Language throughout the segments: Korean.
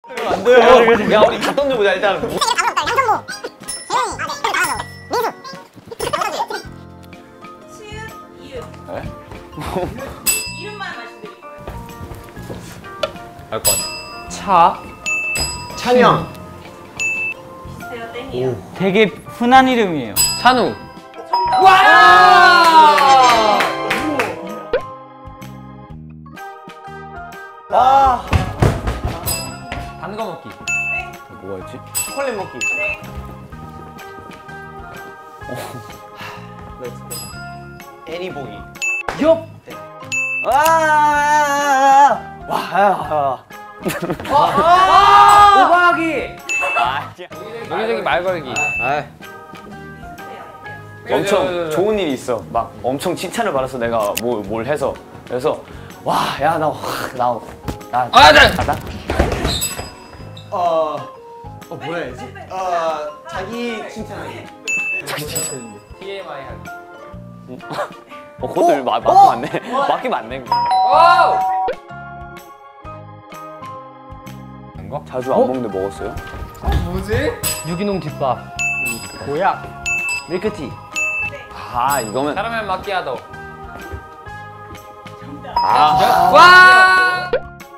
안 돼요. 야 우리 다 던져보자 일단. 치읓, 이읒. 네? 이름만 말씀드릴 거예요. 알 것 같아. 차. 찬영. 비슷해요. 땡이요. 되게 흔한 이름이에요. 찬우. 정답. 와! 와. 단거 먹기. 네. 뭐였지? 초콜릿 먹기. 네. 애니 보기. 엽. 와. 오버하기. 여기저기 말 걸기. 비슷해요. 엄청 좋은 일이 있어. 막 엄청 칭찬을 받아서 내가 뭘 해서 그래서 와, 야, 나 뭐라 해야지? 자기 칭찬하기. TMI 하기. 그것도 맞긴 맞네. 맞긴 맞네. 자주 안 먹는데 먹었어요? 유기농 집밥. 고약. 밀크티. 아, 이거면 카라멜 마키아토. 아, 와!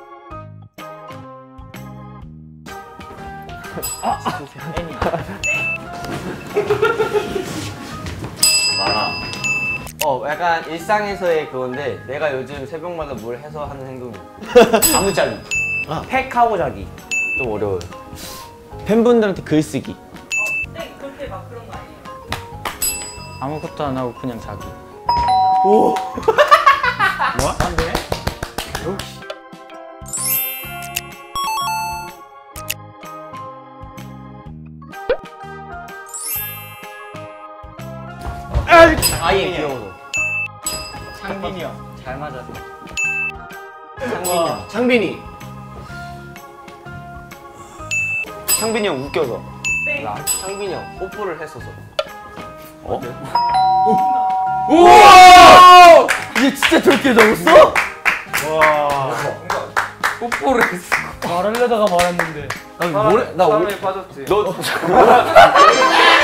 약간 일상에서의 그건데 내가 요즘 새벽마다 뭘 해서 하는 행동이야. 잠을 자기. 팩하고 자기. 좀 어려워요. 팬분들한테 글 쓰기. 네, 그렇게 막 그런 거 아니에요. 아무것도 안 하고 그냥 자기. 오. 아예 귀여워서. 창빈이 형. 잘 맞았어. 창빈이. 창빈이 형 웃겨서. 네. 창빈이 형 뽀뽀를 했어서. 어? 우와! 이게 진짜 저렇게 적었어? 뽀뽀를 했어. 말하려다가 말았는데. 나 사람에 빠졌지. 너